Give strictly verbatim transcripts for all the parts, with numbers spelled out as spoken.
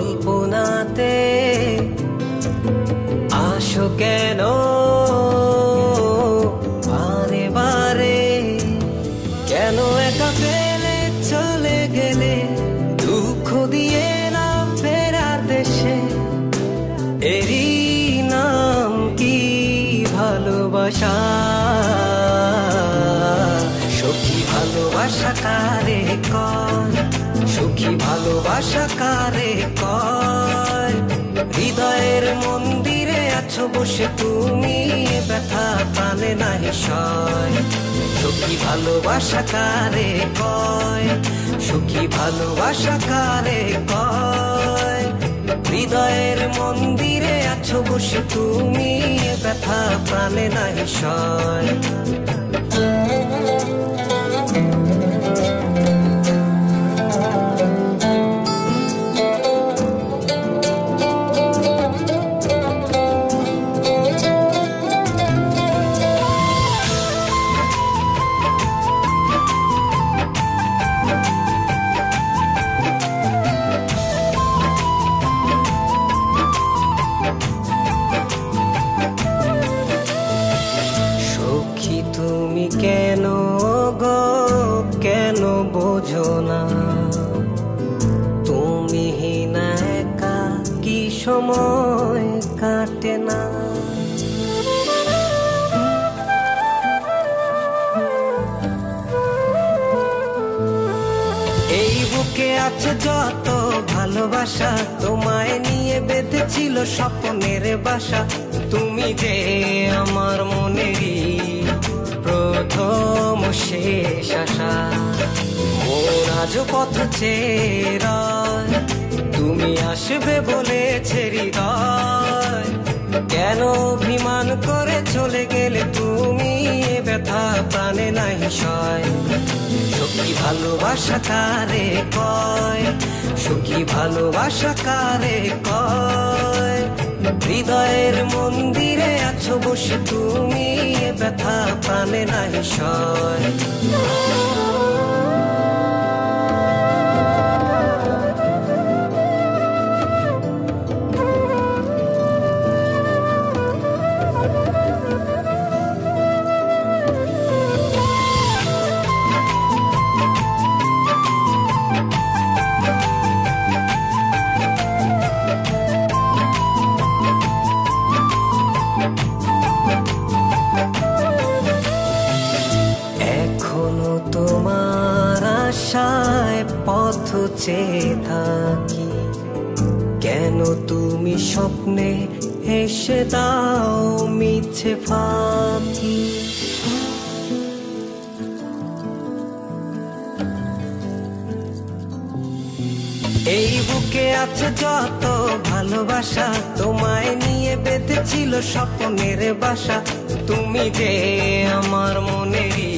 কল্পনাতে আসো কেন বারে বারে, কেন একা ফেলে চলে গেলে দুঃখ দিয়ে না ফেরার দেশে। এরই নাম কি ভালোবাসা, সখী ভালোবাসা কারে কয়, সখী ভালোবাসা কারে কয়। হৃদয়ের মন্দিরে আছো বসে তুমি, ব্যথা প্রাণে নাহি সয়। সখী ভালোবাসা কারে কয়, সখী ভালোবাসা কারে কয়। হৃদয়ের মন্দিরে আছো বসে তুমি, ব্যথা প্রাণে নাহি সয়। কেন গো কেন বোঝো না, তুমি না একা কি সময় কাটে না। এই বুকে আছে যত ভালোবাসা, তোমায় নিয়ে বেঁধেছিল স্বপ্নের বাসা। তুমি যে আমার মনেরই প্রথম শেষ আশা। মন আজ পথ চেয়ে, তুমি আসবে বলেছে হৃদয়। কেন অভিমান করে চলে গেলে তুমি, ব্যথা প্রাণে নাহি সয়। সখী ভালোবাসা কারে কয়, সখী ভালোবাসা কারে কয়। হৃদয়ের মন্দিরে আছো বসে তুমি, ব্যথা প্রাণে নাহি সয়। আশায় পথ চেয়ে থাকি, কেন তুমি স্বপ্নে এসে দাও মিছে ফাঁকি। এই বুকে আছে যত ভালোবাসা, তোমায় নিয়ে বেঁধেছিল স্বপ্নের বাসা। তুমি যে আমার মনেরই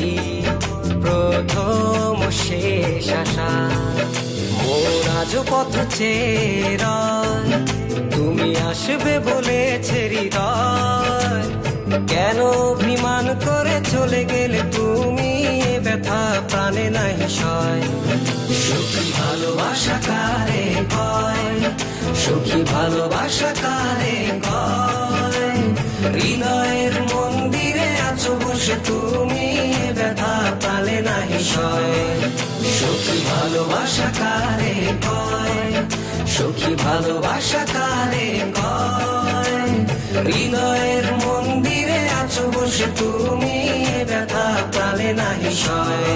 প্রথম শেষ আশা। মোর আজ পথ চেয়ে, তুমি আসবে বলেছে হৃদয়। কেন অভিমান করে চলে গেলে তুমি, ব্যথা প্রাণে নাহি সয়। সখী ভালোবাসা কারে কয়, সখী ভালোবাসা কারে কয়। হৃদয়ের মন্দিরে আছো বসে তুমি, ব্যথা প্রাণে নাহি সয়। সখী ভালোবাসা কারে কয়, সখী ভালোবাসা কারে কয়। হৃদয়ের মন্দিরে আছো বসে তুমি, ব্যথা প্রাণে নাহি সয়।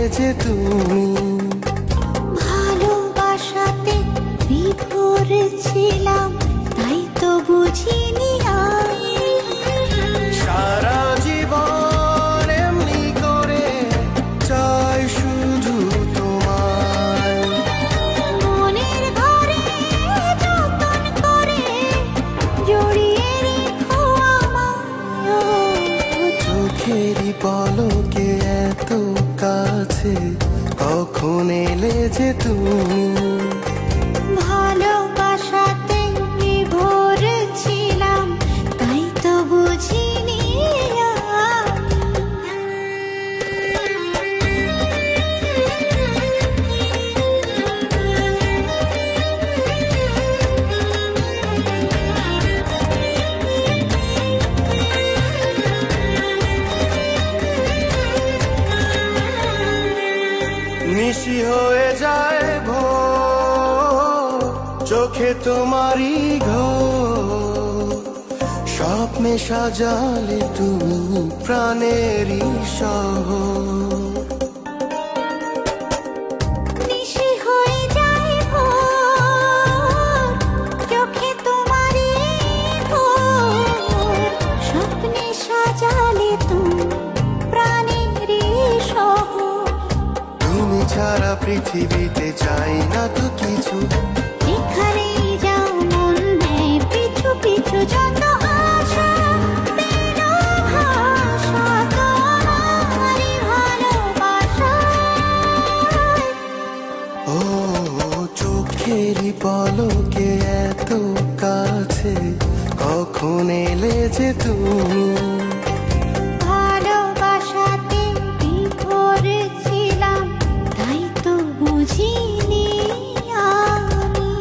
যে তুমি। ভালোবাসাতে বিভোর ছিলাম, তাই তো বুঝিনি সারা জীবন এমনি করে চাই শুধু তোমায়। মনের ঘরে যতন করে জড়িয়ে রেখো আমায়। চোখেরই পলকে এত কাছে কখন এলে যে তুমি। ভালোবাসাতে বিভোর ছিলাম, তাই তো বুঝিনি নিশি হয়ে যায় ভোর, চোখে তোমারই ঘোর। স্বপ্নে সাজালে তুমি প্রাণেরই শহর। নিশি হয়ে যায় ভোর, চোখে তোমারই ঘোর। স্বপ্নে সাজালে তুমি প্রাণেরই শহর। তুমি ছাড়া পৃথিবীতে চাই না তো কিছু। যেখানেই যাও মন নেয় পিছু পিছু, যত আশা বিনা ভাষা তোমারই ভালোবাসায়। ও চোখেরই পলকে এত কাছে কখন এলে যে তুমি। ভালোবাসাতে বিভোর ছিলাম, তাই তো বুঝিনি আমি।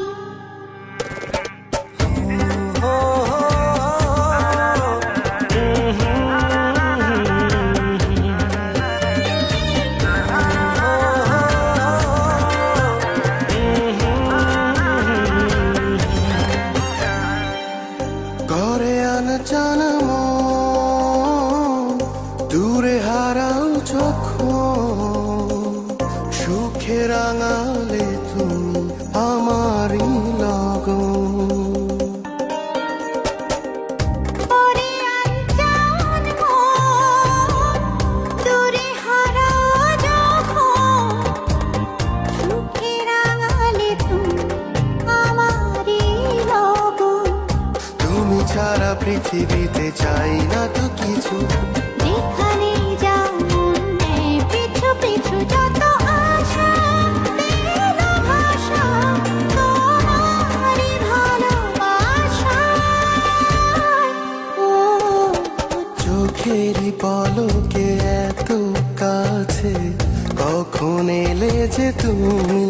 ঘরে আনচানা মন, দূরে হারাও যখন। সুখে রাঙালে তুমি আমারই লগন। ওরে আনজান মন, দূরে হারাও যখন। সুখে রাঙালে তুমি আমারই লগন। তুমি ছাড়া পৃথিবীতে চাই না তো কিছু। যেখানেই যাও মন নেয় পিছু পিছু, যত আশা বিনা ভাষা তোমারই ভালোবাসায়। ও চোখেরই পলকে এত কাছে কখন এলে যে তুমি।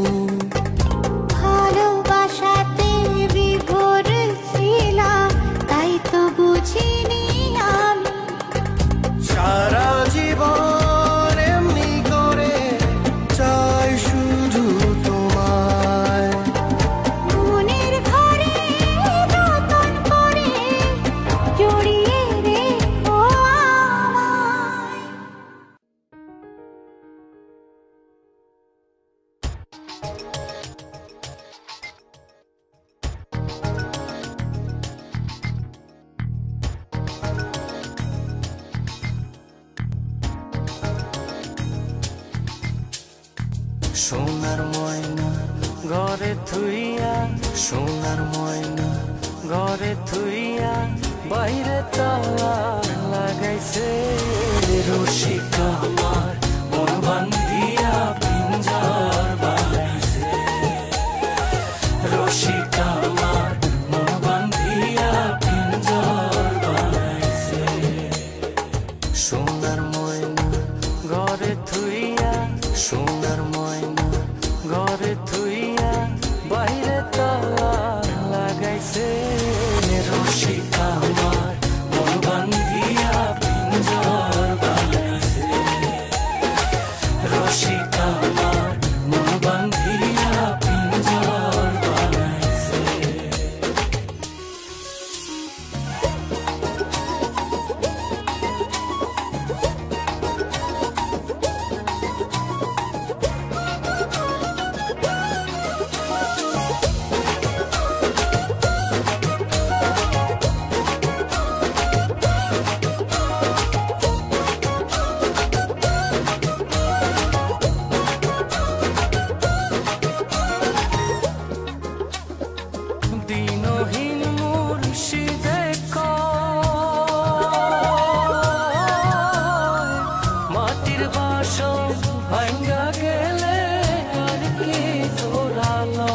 ভালোবাসাতে বিভোর ছিলাম, তাই তো বুঝিনি আমি। সারা জীবন এমনি করে চাই শুধু তোমায়। মনের ঘরে যতন করে জড়িয়ে রেখো আমায়। সোনার ময়না ঘরে থুইয়া, সোনার ময়না ঘরে থুইয়া, বাইরে তালা লাগাইছে রসিক আমার মন বান্ধিয়া পিঞ্জর বানাইছে। রসিক আমার মন বান্ধিয়া পিঞ্জর বানাইছে। সোনার ময়না ঘরে থুইয়া, সোনার ময়না ঘরে থুইয়া, বাইরে তালা লাগাইছে রসিক আমার মন বান্ধিয়া পিঞ্জর বানাইছে। রসিক আমার মন বান্ধিয়া পিঞ্জর বানাইছে। মাটির বাসন ভাঙ্গা গেলে আর কি জোড়ালো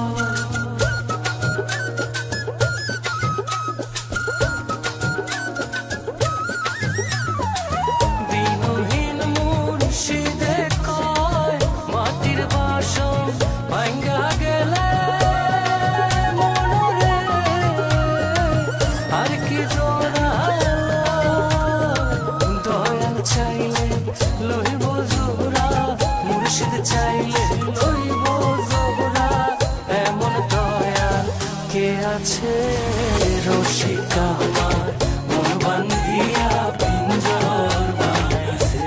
দিনহীন মুর্শিদে কয় মাটির বাসন ভাঙ্গা গেলে মনরে আর কি জোড়ালো দয়াল চাইলে লইব জোড়া মুর্শিদ চাইলে লইব জোড়া এমন দয়াল কে আছে রসিকা আমার মন বান্ধিয়া পিঞ্জর বানাইছে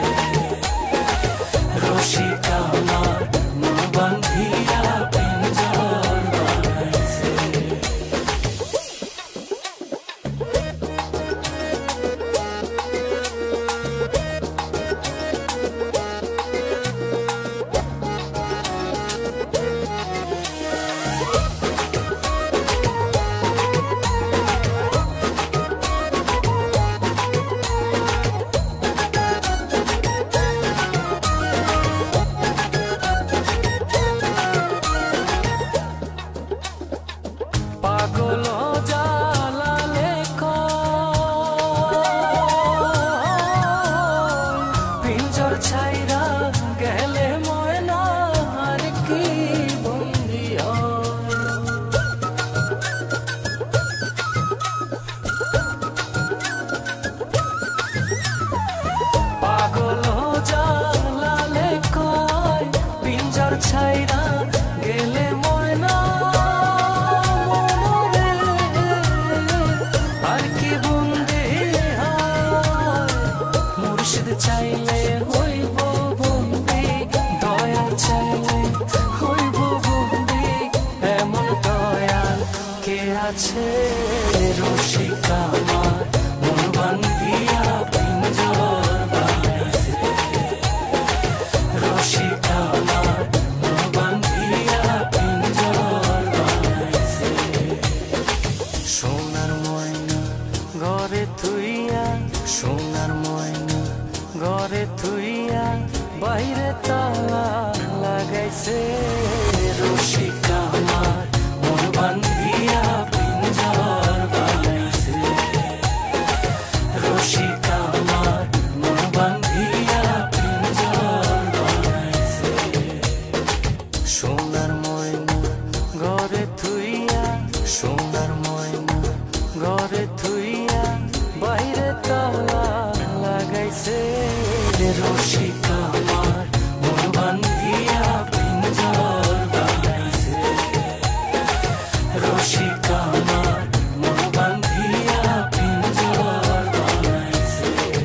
রসিকা আমার মন বান্ধিয়া পিঞ্জর বানাইছে পাগল জালালে পিঞ্জর ছাইরা গেলে ময়না আর কি বন্দি পাগল জালালে কয় পিঞ্জর ছাইরা গেলে ময়না চাইলে হইব বন্দি দয়াল চাইলে হইব বন্দি এমন দয়াল কে আছে রসিকা আমার মন বান্ধিয়া পিঞ্জর বানাইছে রসিকা আমার মন বান্ধিয়া পিঞ্জর বানাইছে সোনার ময়না ঘরে থুইয়া সোনার ময়না ঘরে থুইয়া বাইরে তালা লাগাইছে রসিকা আমার মন বান্ধিয়া পিঞ্জর বানাইছে রসিকা আমার মন বান্ধিয়া পিঞ্জর বানাইছে সোনার ময়না ঘরে থুইয়া সোনার ময়না ঘরে থুইয়া বাইরে তালা লাগাইছে রসিকা আমার মন বান্ধিয়া পিঞ্জর বানাইছে রসিকা আমার মন বান্ধিয়া পিঞ্জর বানাইছে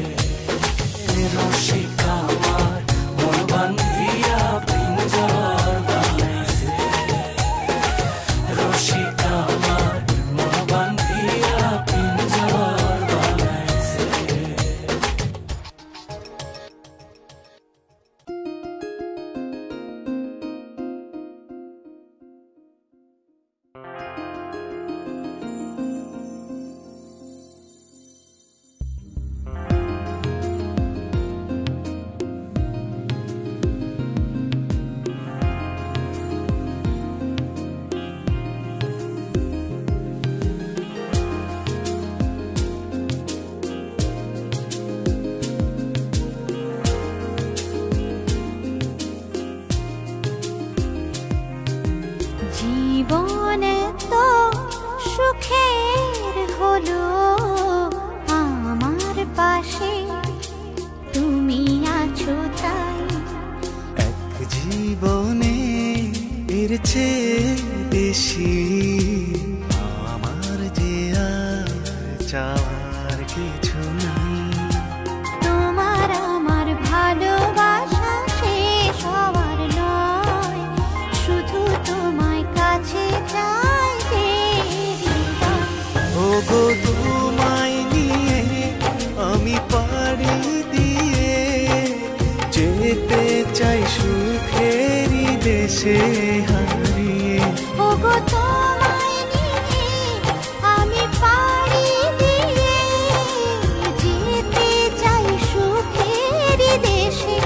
রসিকা আমার মন বান্ধিয়া পিঞ্জর বানাইছে রসিকা আমার মন বান্ধিয়া পিঞ্জর বানাইছে জীবন তো সুখের হলো আমার পাশে তুমি আছো তাই এক জীবনে এর চেয়ে বেশি আমার যে আর চাওয়ার কিছু নাই তোমার আমার ভালোবাসা শেষ হওয়ার নয় শুধু তোমায় কাছে চাই যে হৃদয়। ওগো তোমায় নিয়ে আমি পাড়ি দিয়ে যেতে চাই সুখেরই দেশে হারিয়ে ওগো তোমায় নিয়ে আমি পাড়ি দিয়ে যেতে চাই সুখের দেশে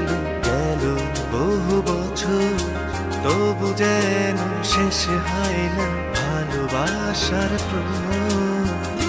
যেন গেল বহু বছর, তবু যেন শেষ হয় না ভালোবাসার প্রহর।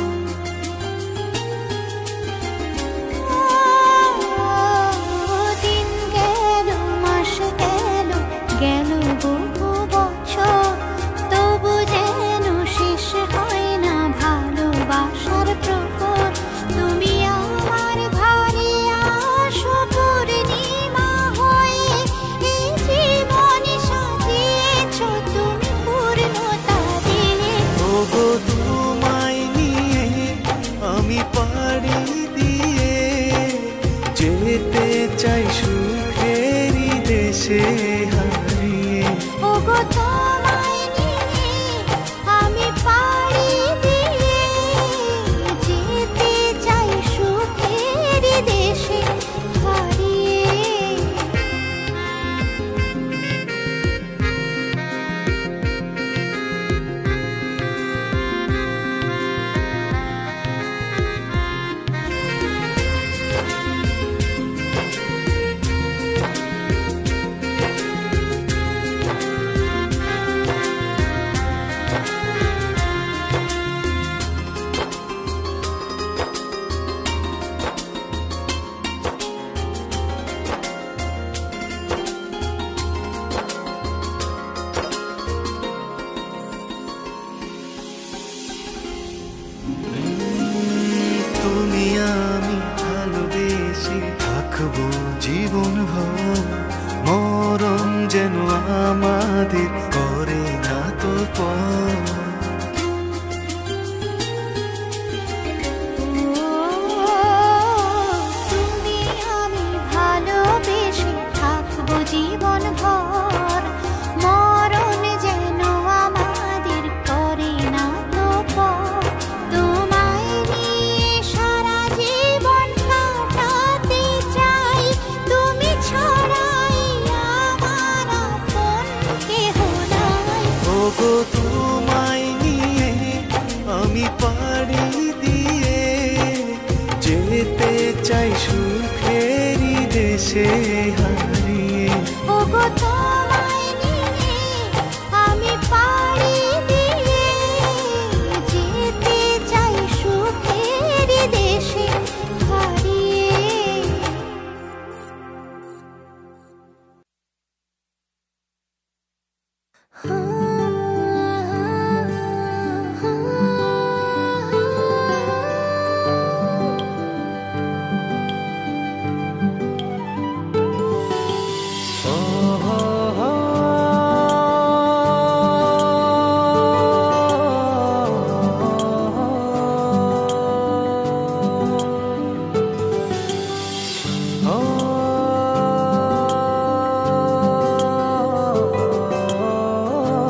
দিন গেল, মাস গেল, গেল বহু বছর, তবু যেন শেষ হয় না ভালোবাসার প্রহর। তুমি আমার ঘরে আসো পূর্ণিমা হয়ে, এই জীবন সাজিয়েছ তুমি পূর্ণতা দিয়ে। ওগো তোমায় নিয়ে আমি পাড়ি দিয়ে যেতে চাই সুখেরই দেশে হারিয়ে। ওগো তোমায় নিয়ে আমি পাড়ি দিয়ে যেতে চাই সুখের দেশে হারিয়ে। তুমি আমি ভালোবেসে থাকবো জীবন ভর, মরণ যেন আমাদের করে না তো পর। তুমি আমি ভালোবেসে থাকবো জীবন ভর, মরণ যেন আমাদের করে না তো পর। তোমায় নিয়ে সারা জীবন কাটাতে চাই, তুমি ছাড়াই আমার আপন কেহ নাই। ওগো তোমায় নিয়ে আমি পাড়ি দিয়ে যেতে চাই সুখেরই দেশে হারিয়ে। ওগো তোমায় নিয়ে আমি পাড়ি দিয়ে যেতে চাই সুখের দেশে হারিয়ে। ও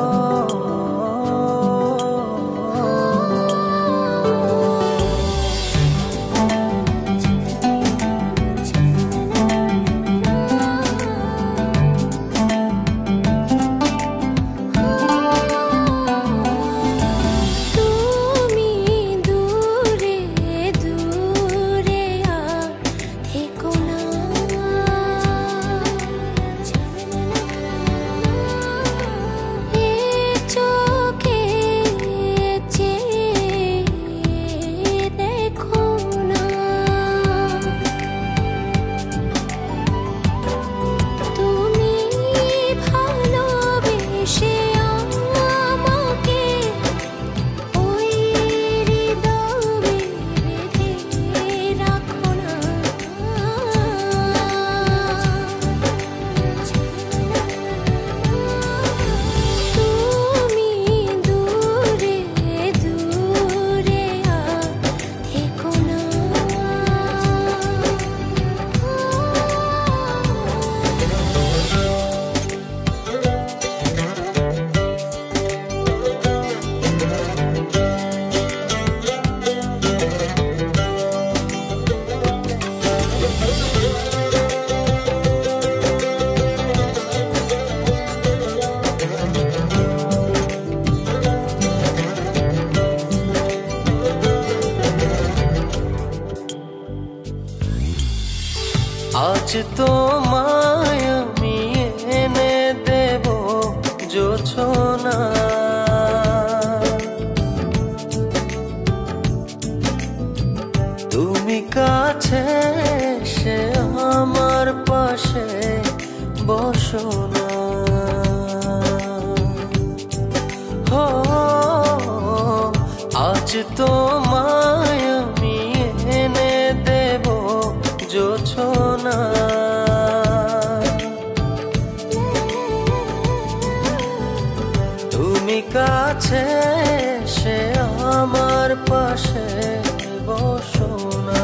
কাছে সে আমার পাশে বসো না।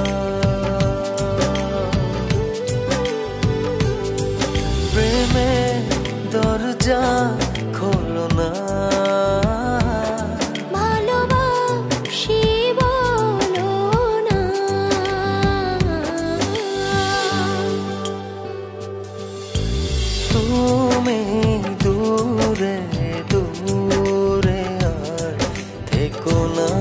প্রেমের দরজা খোলো না, ভালোবাসি বলো না। তুমি দূরে দূরে আর থেকো না।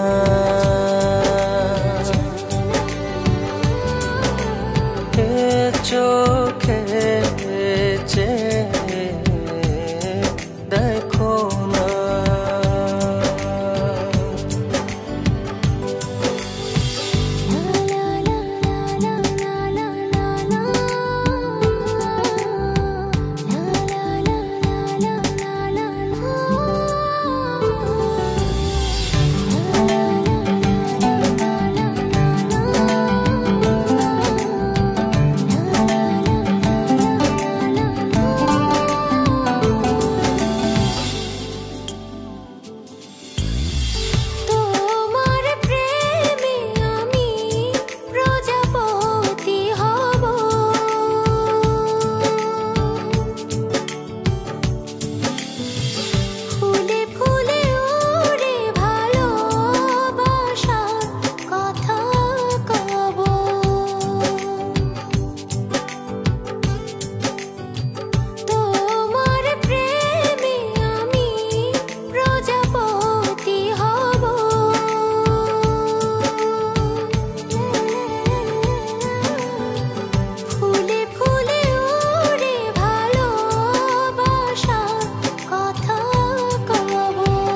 এ চোখে চেয়ে দেখো না। তোমার প্রেমে আমি প্রজাপতি হব, ফুলে ফুলে উড়ে ভালোবাসার কথা কব। তোমার প্রেমে আমি প্রজাপতি হব, ফুলে ফুলে উড়ে ভালোবাসার কথা কব।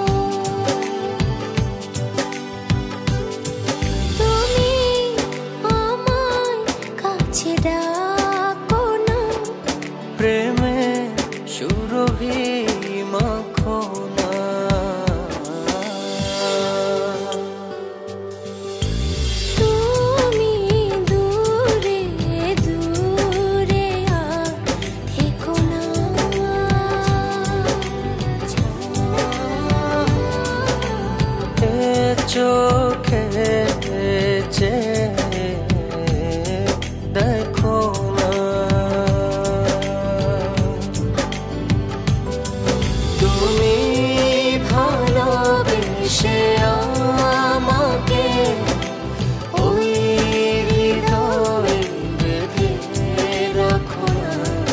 তুমি আমায় কাছে ডাকো না, প্রেমে সুরভি মাখো না। তুমি দূরে দূরে আর থেকো না। এ চোখে চেয়ে দেখো না। তুমি ভালোবেসে আমাকে ওই হৃদয়ে বেঁধে রাখো না।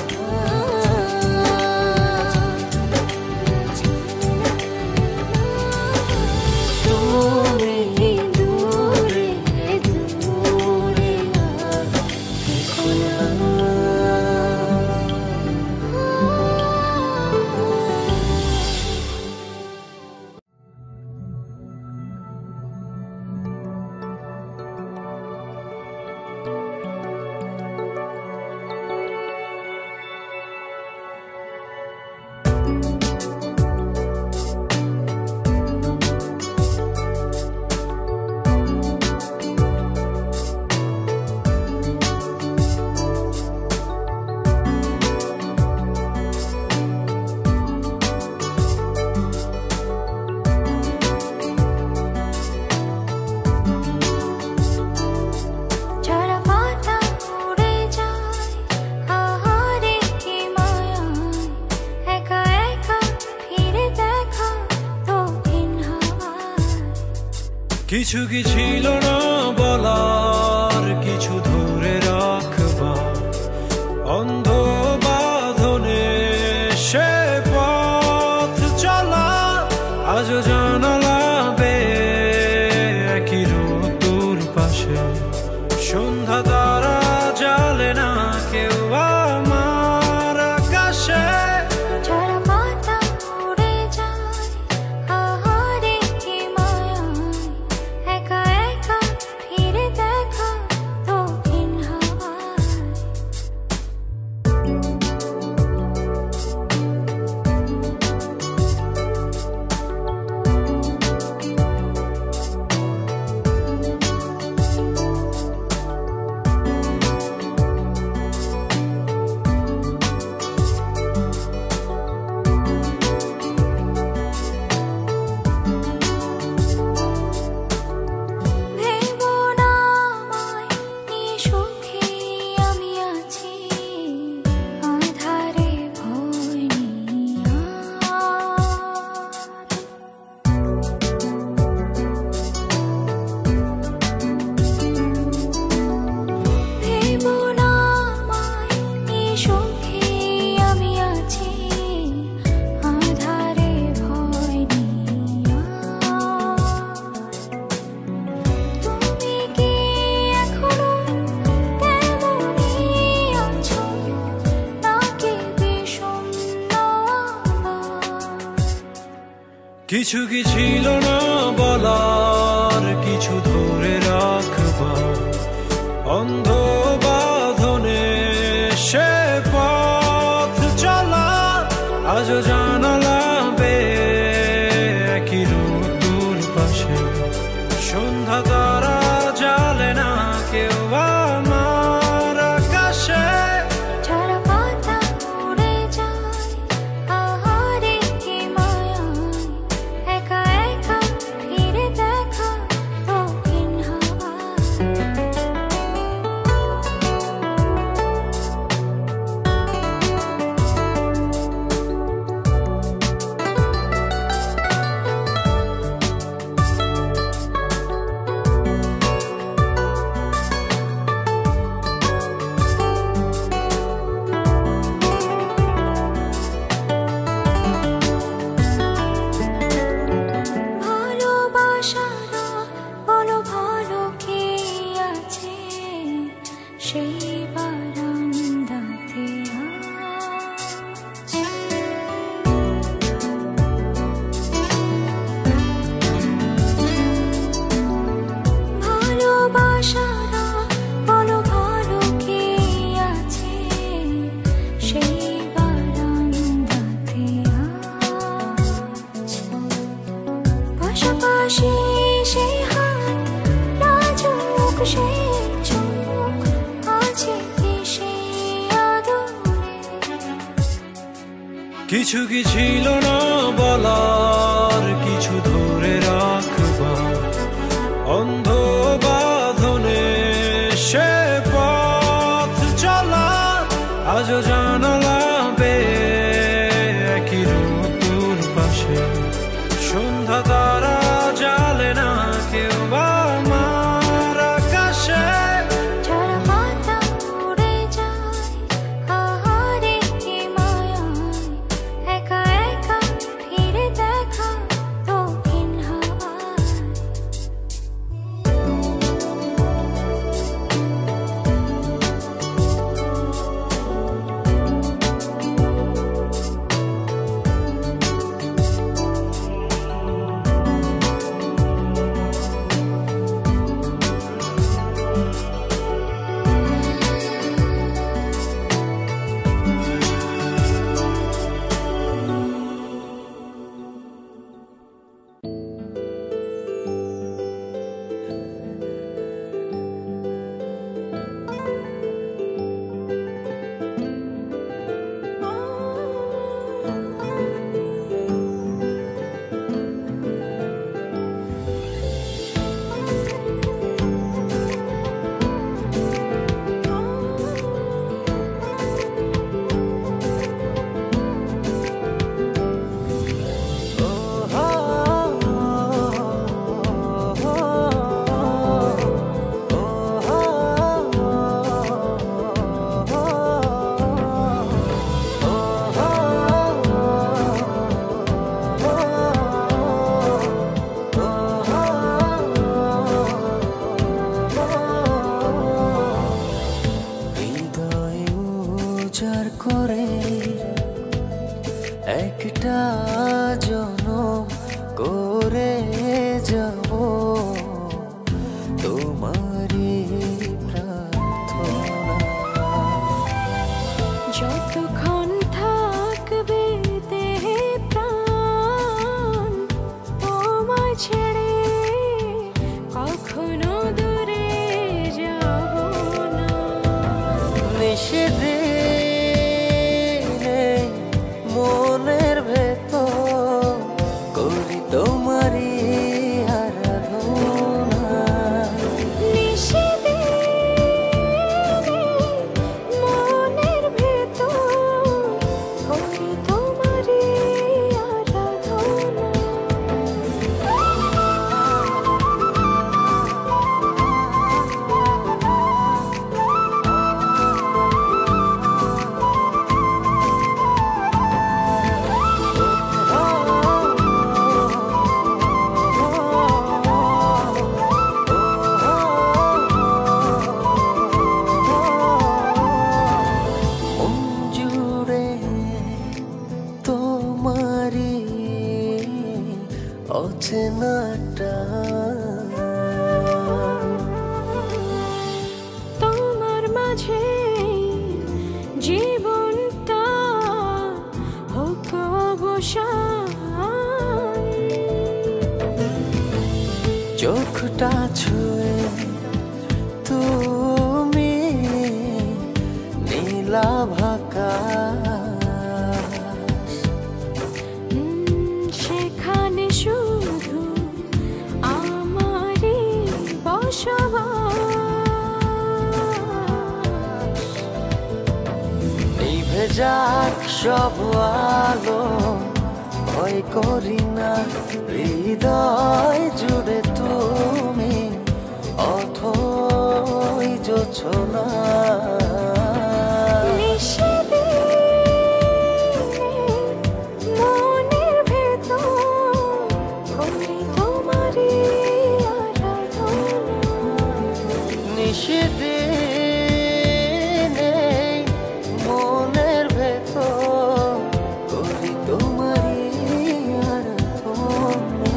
তুমি দূরে দূরে আর থেকো না। ঝরা পাতা উড়ে যায় আহারে কি মায়ায়, একা একা ফিরে দেখা দক্ষিণ হাওয়ায়। কিছু কি ছিল না বলার, কিছু ধরে রাখবার, অন্ধ বাঁধনে সে পথ চলা। আজও জানালা বেয়ে একই রোদ্দুর পাশে, সন্ধ্যা তারা জ্বালে না কেউ আমার আকাশে। ঝরা পাতা উড়ে যায় আহারে কি মায়ায়, একা একা ফিরে দেখা দক্ষিণ হাওয়ায়। কিছু কি ছিল না বলার, কিছু ধরে রাখবার অন্ধ বাঁধনে সে পথ চলা। আজও জানালা বেয়ে একই ঋতুর পাশে সন্ধ্যা তারা জালে না কেউ আমার আকাশে। ঝরা পাতা উড়ে যায় আহারে কি মায়ায়, একা একা ফিরে দেখা দক্ষিণ হাওয়ায়। ভালোবাসারা বলো ভালো কি আছে সেই বারান্দাতে আজ। ভালোবাসারা বলো ভালো কি আছে সেই বারান্দাতে আজ। পাশাপাশি সেই হাত, নাজুক সেই চোখ, আছে কি সেই আদরে। কিছু কি ছিল না বলার, কিছু ধরে রাখবার অন্ধ বাঁধনে সে পথ চলা। আজও জানালা বেয়ে একই ঋতুর পাশে সন্ধ্যা তারা জালে না কেউ আমার আকাশে। ঝরা পাতা উড়ে যায় আহারে কি মায়ায়, একা একা ফিরে দেখা দক্ষিণ হাওয়ায়। হৃদয় উজাড় করে একটা জনম করে যাব তোমারই প্রার্থনা। যতক্ষণ থাকবে দেহে প্রাণ, তোমায় ছেড়ে কখনো দূরে যাব না। নিষেধে মনের ভেতর করি তোমার অচেনাটা তোমার মাঝে জীবনটা হোক অবসান চোখটা ছুঁয়ে তুমি নীলাভাকাশ সেখানে শুধু আমারই বসবাস নিভে যাক সব আলো ভয় করি না হৃদয় জুড়ে তুমি অথই জোছনা মনের ভেতর করি তোমারই আরাধনা নিষেধে মনের ভেতর করি তোমারই আরাধনা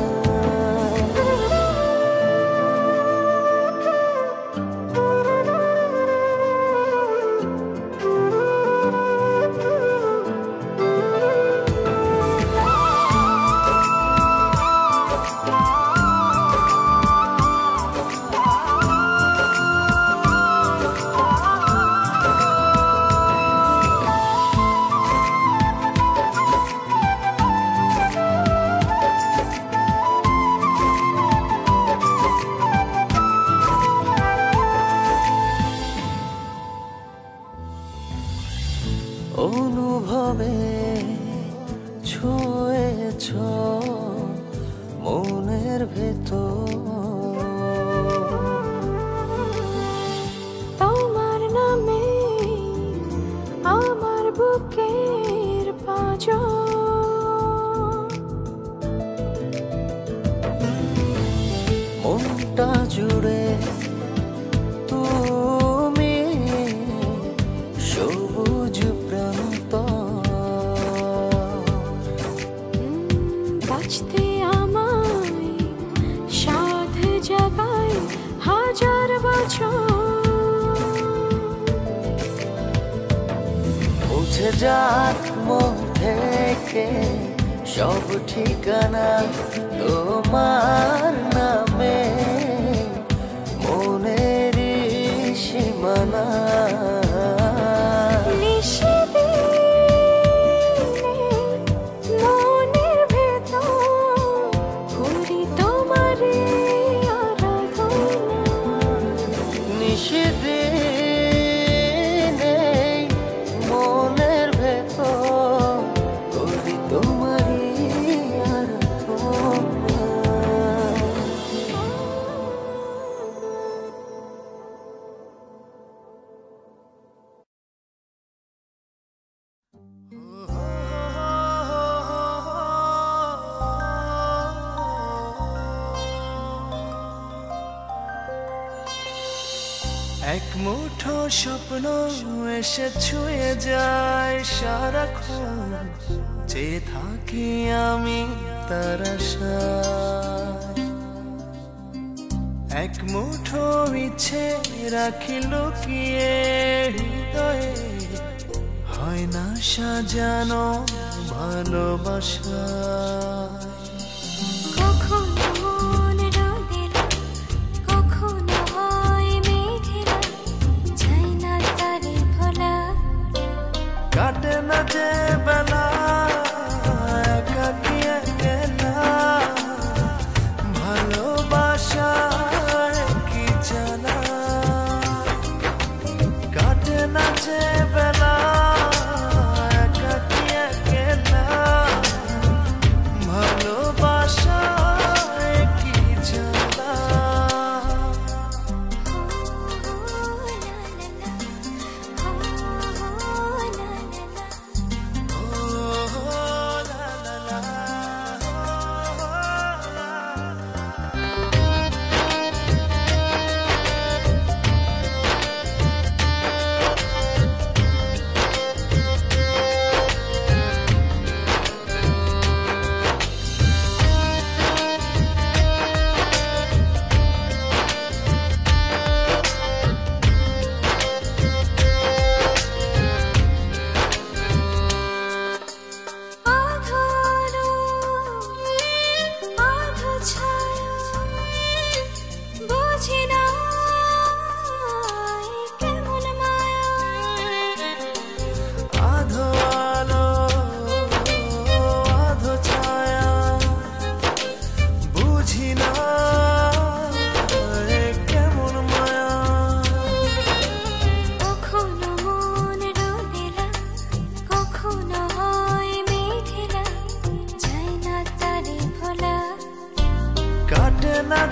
অনুভবে ছুঁয়েছ মনের ভেতর তোমার নামে আমার বুকের পাঁজর মনটা জুড়ে তুমি সবুজ প্রান্ত বাঁচতে আমায় সাধ জাগায় হাজার বছর মুছে যাক মন থেকে সব ঠিকানা তোমার নামে মনের সীমানা মনের ভেতর করি তোমারই আরাধনা নিষেধে মনের ভেতর করি তোমারই আরাধনা এক মুঠো স্বপ্ন এসে ছুঁয়ে যায় সারাক্ষণ চেয়ে থাকি আমি তার আশায় এক মুঠো ইচ্ছে রাখি লুকিয়ে হৃদয়ে হয় না সাজানো ভালোবাসা কখনো মন রোদেলা কখনো হয় মেঘেলা চাই না তারে ভোলা কাটে না যে বেলা একাকী একলা ভালোবাসায় কি জানা কাটে না যে বেলা একাকী একলা ভালো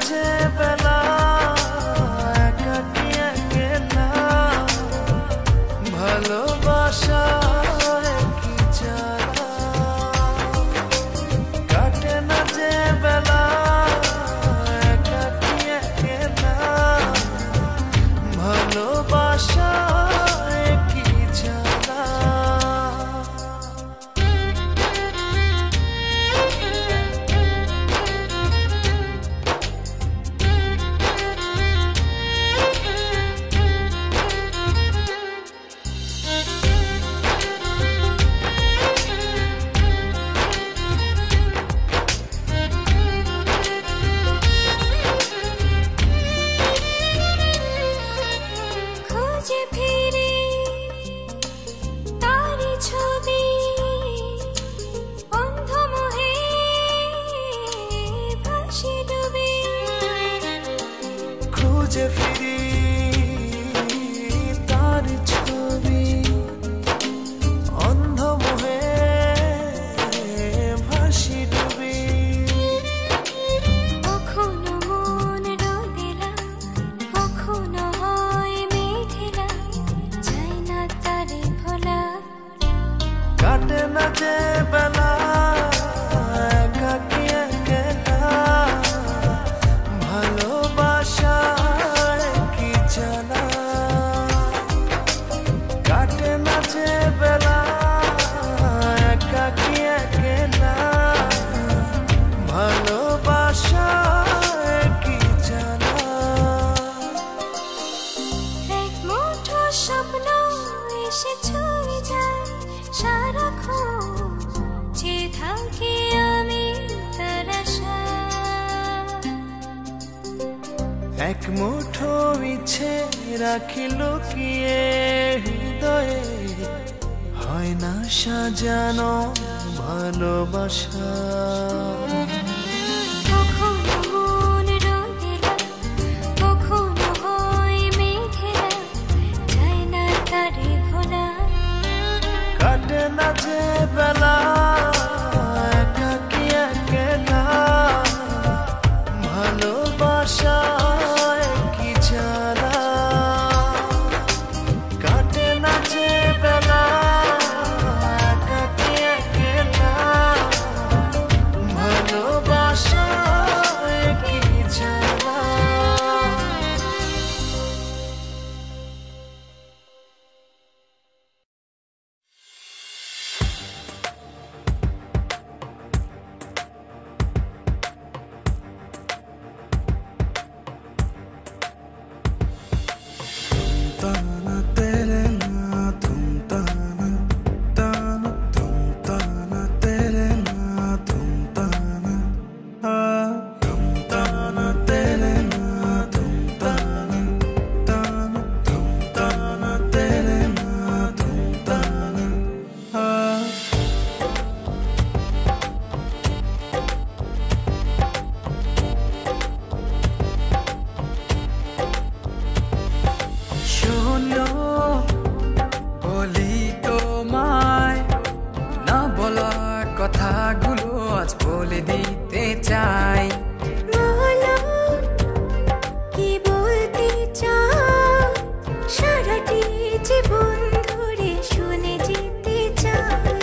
যে বেলা একাকী একলা ভালোবাসা কি জ্বালা কাটে না যে বেলা একাকী একলা ভালোবাসা কি জ্বালা খুঁজে ফিরি তারি ছবি অন্ধ মোহে ভাসি ডুবি খুঁজে ফিরি তার ছবি অন্ধ মোহে ভাসি ডুবি কখনো মন রোদেলা কখনো হয় মেঘেলা চাই না তারে ভোলা কাটে না যে বেলা একাকী একলা ভালোবাসা কি জ্বালা কাটে না যে বেলা একাকী একলা ভালোবাসা কি জ্বালা এক মুঠো স্বপ্ন এসে ছুঁয়ে যায় সারাক্ষণ যে থাকি আমি তার আশায় এক মুঠো ইচ্ছে রাখি লুকিয়ে হৃদয়ে হয় না সাজানো ভালোবাসা কখনো মন রোদেলা কখনো হয় মেঘেলা চাই না তারে ভোলা কাটে না যে বেলা একাকী একলা ভালোবাসা কি জ্বালা কাটে না যে বেলা একাকী একলা ভালোবাসা কি জ্বালা ताना तेरे ना तुम ताना ताना तुम ताना तेरे ना तुम ताना आ तुम ताना तेरे ना तुम ताना ताना तुम ताना तेरे ना तुम ताना आ শোনো বলি তোমায় না বলা কথাগুলো আজ বলে দিতে চাই বলো কি বলতে চাও সারাটি জীবন ধরে শুনে যেতে চাই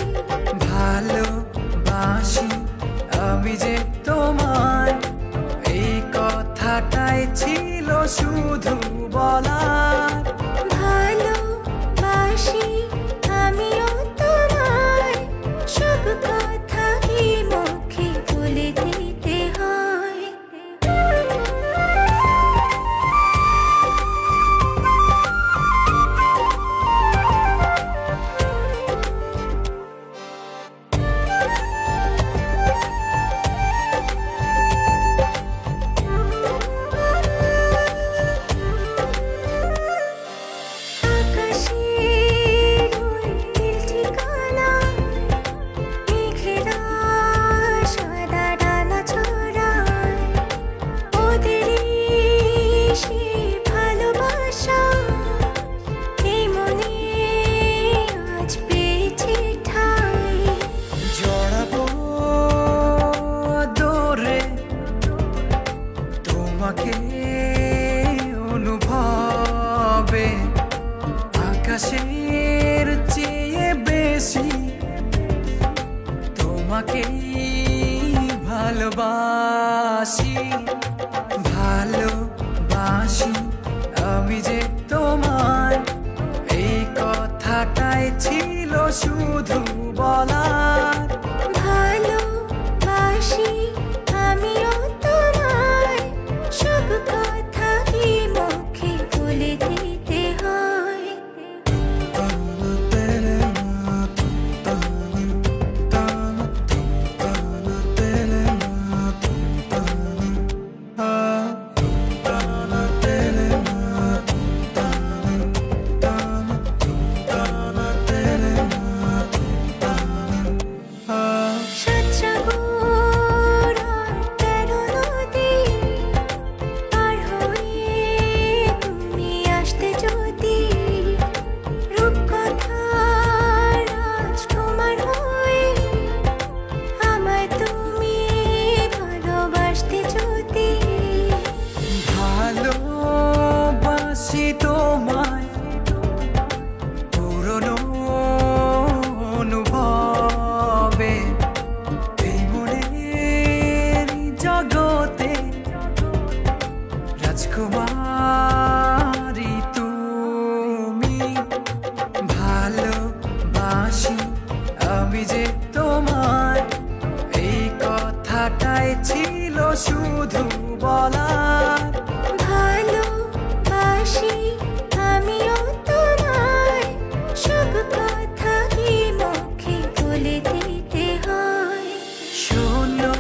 ভালোবাসি আমি যে তোমায় এই কথাটাই ছিল শুধু বলার ভালোবাসি আমিও তোমায় সব কথা কি মুখে বলে দিতে হয় তোমাকেই ভালোবাসি ভালোবাসি আমি যে তোমায় এই কথাটাই ছিল শুধু বলার ভালোবাসি আমিও তোমায় সব কথা কি মুখে বলে দিতে হয় ভালোবাসি তোমায় পুরনো অনুভবে এই মনের জগতে রাজকুমারী তুমি ভালোবাসি আমি যে তোমায় এই কথাটাই ছিল শুধু বলার ভালোবাসি আমিও তোমায় সব কথা কি মুখে বলে দিতে হয় শোনো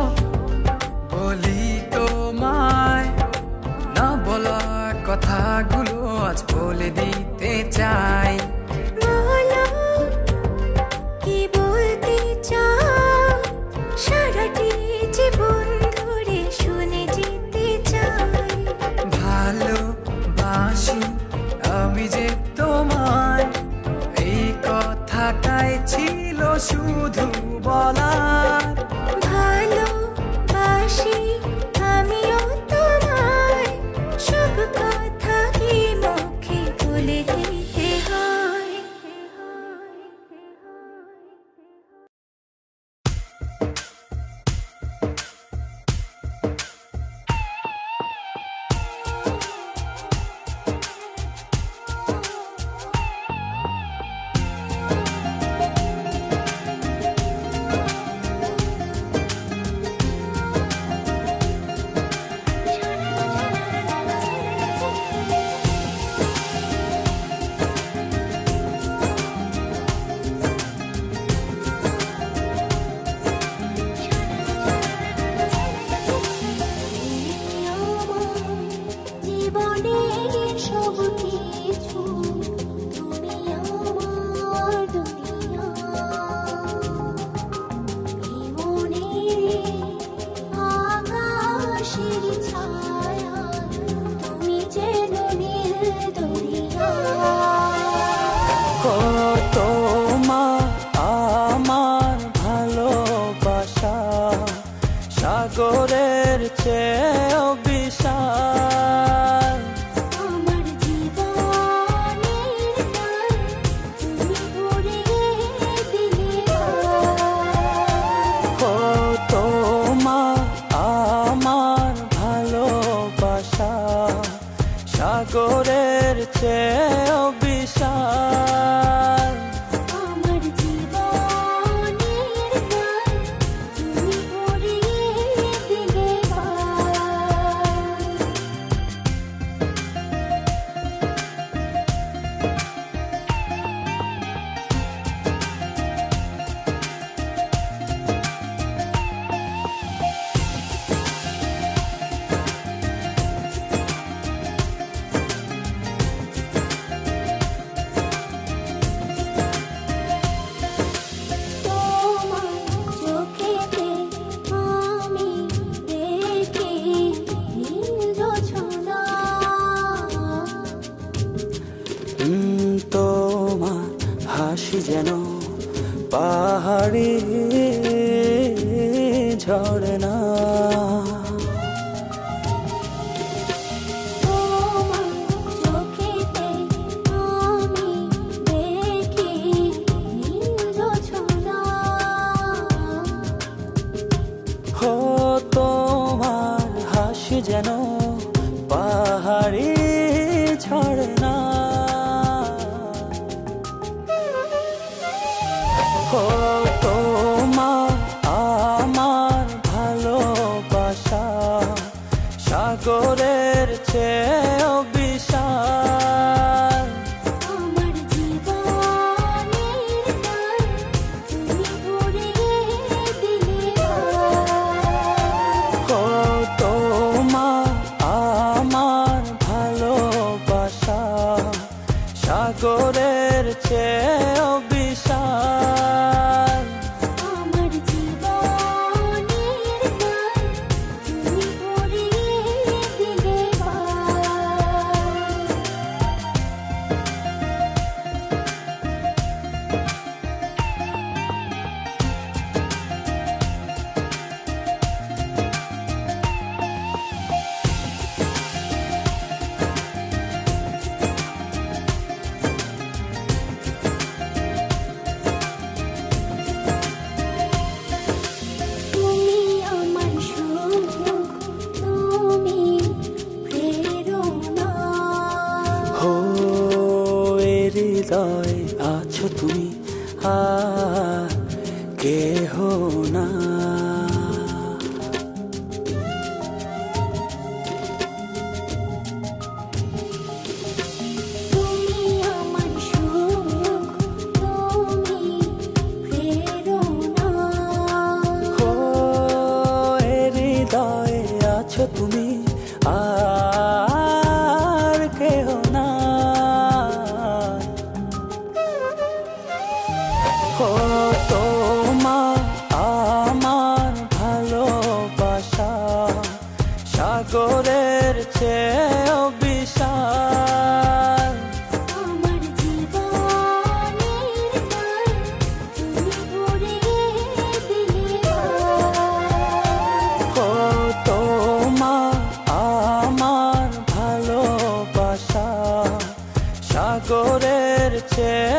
বলি তোমায় না বলা কথাগুলো আজ বলে দিতে চাই বলো কি বলতে চাও সারাটি জীবন ধরে শুনে যেতে চাই ভালোবাসি আমি যে তোমায় এই কথাটাই ছিল শুধু বলার ভালোবাসি আমিও তোমায় সব কথা কি মুখে বলে দিতে হয় জীবনের সব কিছু তুমি আমার দুনিয়া মনের আকাশের ছায়া তুমি যেন নীল দরিয়া কত মা আমার ভালোবাসা সাগরের চেয়েও বিশাল আমার জীবনের গান তুমি ভরিয়ে দিলে কত মা আমার ভালোবাসা সাগরের চেয়েও বিশাল আমার জীবনের গান তুমি ভরিয়ে দিলে যেন পাহাড়ি ঝরনা কেহ না। তুমি আমার সুখ, তুমি প্রেরণা। ও এ হৃদয়ে আছো তুমি, আর কেহ না। ও তোমার আমার ভালোবাসা সাগরের চেয়েও বিশাল। আমার জীবনের গান তুমি ভরিয়ে দিলে। ও তোমার আমার ভালোবাসা সাগরের চেয়ে